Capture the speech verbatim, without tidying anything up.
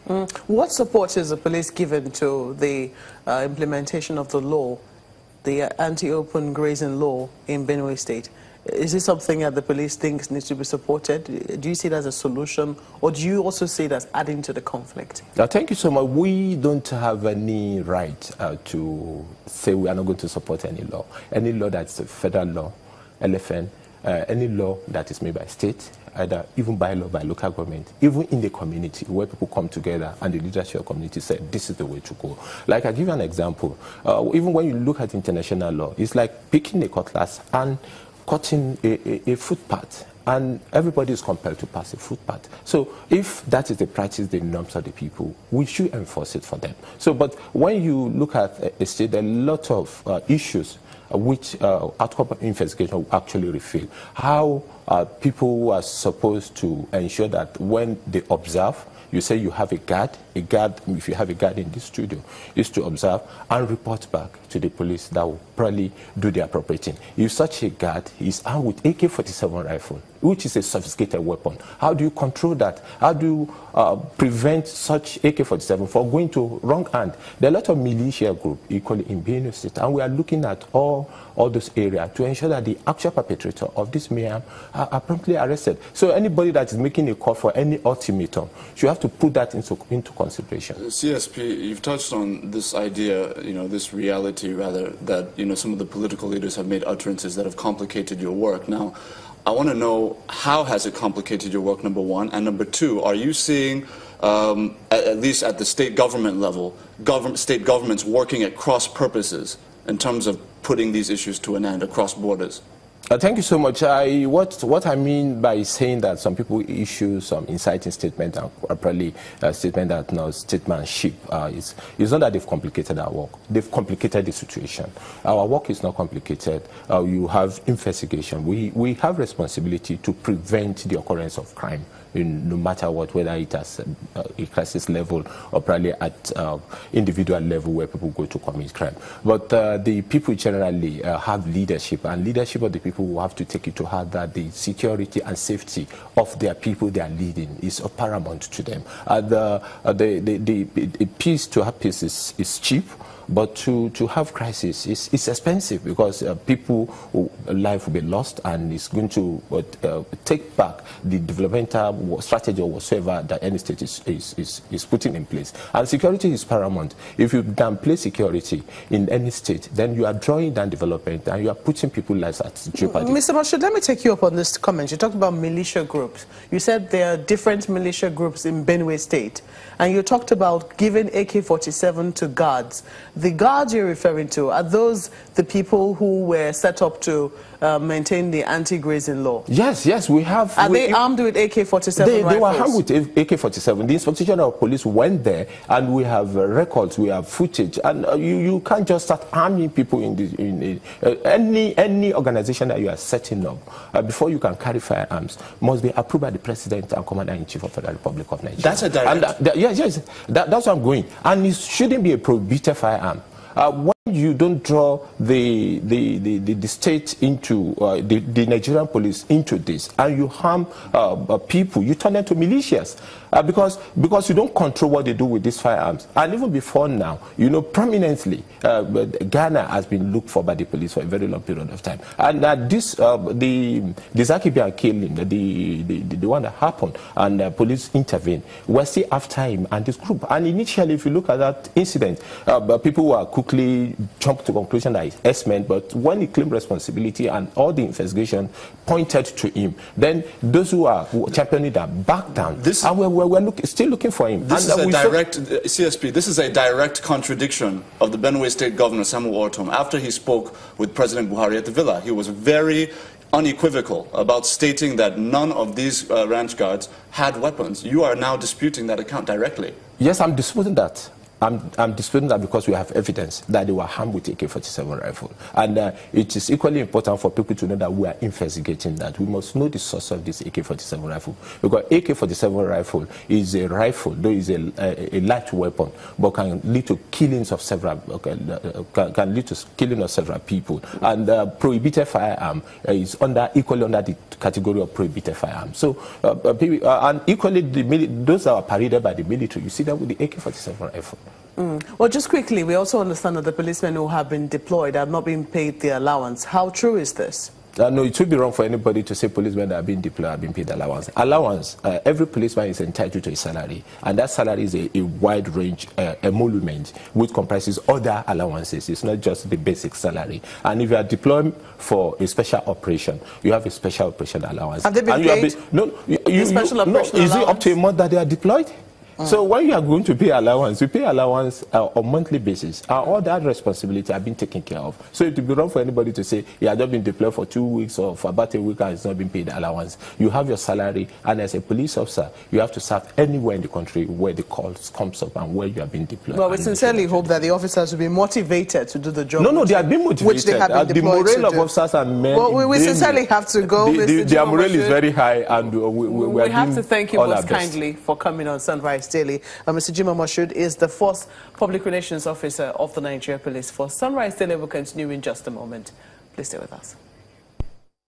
Mm. What support is the police given to the uh, implementation of the law, the anti-open grazing law in Benue State? Is this something that the police thinks needs to be supported? Do you see it as a solution, or do you also see it as adding to the conflict? Uh, thank you so much. We don't have any right uh, to say we are not going to support any law. Any law that's a federal law, L F N, uh, any law that is made by state, either even by law, by local government, even in the community where people come together and the leadership of the community said this is the way to go. Like I give you an example, uh, even when you look at international law, it's like picking a cutlass and cutting a, a, a footpath, and everybody is compelled to pass a footpath. So if that is the practice, the norms of the people, we should enforce it for them. So, but when you look at a, a state, there are a lot of uh, issues uh, which uh, outcome of investigation will actually reveal. How uh, people who are supposed to ensure that when they observe, you say you have a guard, a guard, if you have a guard in this studio, is to observe and report back to the police that will probably do the appropriating. If such a guard is armed with A K forty-seven rifle, which is a sophisticated weapon, how do you control that? How do you uh, prevent such A K forty-seven from going to wrong hand? There are a lot of militia groups equally in Benue State, and we are looking at all, all those areas to ensure that the actual perpetrator of this mayhem are, are promptly arrested. So anybody that is making a call for any ultimatum should have to put that into, into consideration. C S P, you've touched on this idea, you know, this reality rather, that, you know, some of the political leaders have made utterances that have complicated your work. Now, I want to know, how has it complicated your work, number one? And number two, are you seeing, um, at, at least at the state government level, government, state governments working at cross purposes in terms of putting these issues to an end across borders? Uh, thank you so much. I, what, what I mean by saying that some people issue some inciting statement and probably a statement that no statesmanship uh, is, is not that they've complicated our work. They've complicated the situation. Our work is not complicated. Uh, you have investigation. We, we have responsibility to prevent the occurrence of crime, in, no matter what, whether it is uh, a crisis level or probably at uh, individual level where people go to commit crime. But uh, the people generally uh, have leadership, and leadership of the people who have to take it to heart that the security and safety of their people they are leading is of paramount to them. Uh, the, uh, the, the, the, the peace to have peace is, is cheap. But to, to have crisis is, is expensive, because uh, people, who, life will be lost, and it's going to uh, take back the developmental strategy or whatsoever that any state is, is, is, is putting in place. And security is paramount. If you downplay security in any state, then you are drawing down development and you are putting people's lives at jeopardy. Mister Moshood, let me take you up on this comment. You talked about militia groups. You said there are different militia groups in Benue State. And you talked about giving A K forty-seven to guards. The guards you're referring to, are those the people who were set up to uh, maintain the anti-grazing law? Yes, yes, we have. Are we, they armed with A K forty-seven they, rifles? They were armed with A K forty-seven. The Inspection of Police went there, and we have uh, records, we have footage, and uh, you, you can't just start arming people in, the, in, in uh, any any organization that you are setting up. Uh, before you can carry firearms, must be approved by the President and Commander-in-Chief of the Federal Republic of Nigeria. That's a direct. And that, that, yes, yes, that, that's where I'm going. And it shouldn't be a prohibited firearm. Uh, when you don't draw the the, the, the, the state into uh, the, the Nigerian police into this, and you harm uh, uh, people, you turn them to militias, uh, because because you don't control what they do with these firearms. And even before now, you know, prominently, uh, Ghana has been looked for by the police for a very long period of time. And uh, this uh, the the Zaki Biam killing, the, the the the one that happened, and uh, police intervened. We're still after him and this group. And initially, if you look at that incident, uh, people were quickly jumped to the conclusion that it's S-Men, but when he claimed responsibility and all the investigation pointed to him, then those who are who championing that backed down. This, and we're, we're, we're look, still looking for him. This and, is uh, a direct, uh, C S P, this is a direct contradiction of the Benue State Governor, Samuel Ortom, after he spoke with President Buhari at the Villa. He was very unequivocal about stating that none of these uh, ranch guards had weapons. You are now disputing that account directly. Yes, I'm disputing that. I'm, I'm disputing that because we have evidence that they were armed with A K forty-seven rifle. And uh, it is equally important for people to know that we are investigating that. We must know the source of this A K forty-seven rifle. Because A K forty-seven rifle is a rifle, though it's a, a, a light weapon, but can lead to killings of several, okay, uh, can, can lead to killing of several people. And uh, prohibited firearm uh, is under, equally under the category of prohibited firearm. So, uh, uh, people, uh, and equally, the those that are paraded by the military, you see that with the A K forty-seven rifle. Mm. Well, just quickly, we also understand that the policemen who have been deployed have not been paid their allowance. How true is this? Uh, no, it would be wrong for anybody to say policemen that have been deployed have been paid allowance. Allowance, uh, every policeman is entitled to a salary, and that salary is a, a wide range uh, emolument, which comprises other allowances. It's not just the basic salary. And if you are deployed for a special operation, you have a special operation allowance. Have they been and paid? You have been, no, you, you, special you, no, operation is allowance? it up to a month that they are deployed? Mm. So when you are going to pay allowance, you pay allowance uh, on a monthly basis. Uh, all that responsibility have been taken care of. So it would be wrong for anybody to say, you have just been deployed for two weeks or for about a week and it's not been paid allowance. You have your salary, and as a police officer, you have to serve anywhere in the country where the calls comes up and where you have been deployed. Well, we sincerely hope that the officers will be motivated to do the job. No, no, they have been motivated. Which they have been uh, the morale of do. officers and men. Well, we, we sincerely have to go. The, the, their morale is very high, and we, we, we, we are have to thank you most kindly best. for coming on Sunrise Daily. Uh, Mister Jimoh Moshood is the fourth Public Relations Officer of the Nigeria Police Force. Sunrise Daily will continue in just a moment. Please stay with us.